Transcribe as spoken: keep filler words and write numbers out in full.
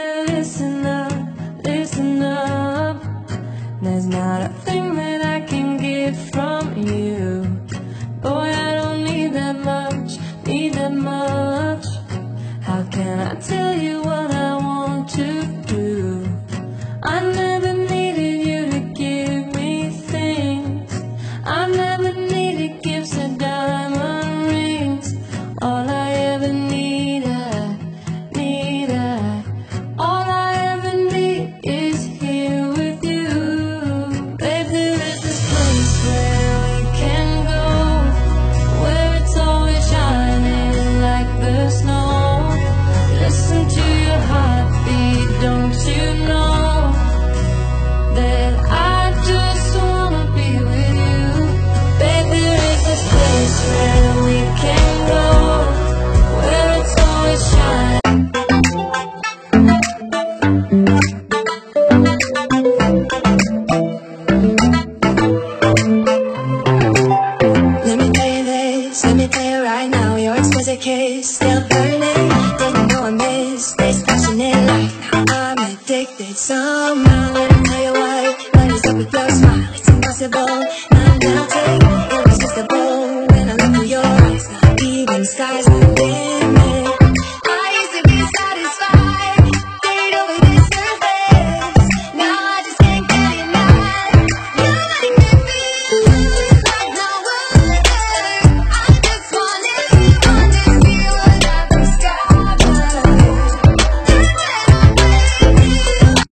listen up, listen up. There's not a thing that I can get from you. Boy, I don't need that much, need that much. How can I tell you what I want to do? I never needed you to give me things. I never needed gifts and diamond rings. All I ever need, I need, I all I ever need is here with you. Babe, there is this place where we can go, where it's always shining like the snow. Listen to your heartbeat, don't you know that I just wanna be with you. Babe, there is this place where we can go, where it's always shining. Let me play this, let me play it right now. Your exquisite kiss, still burning.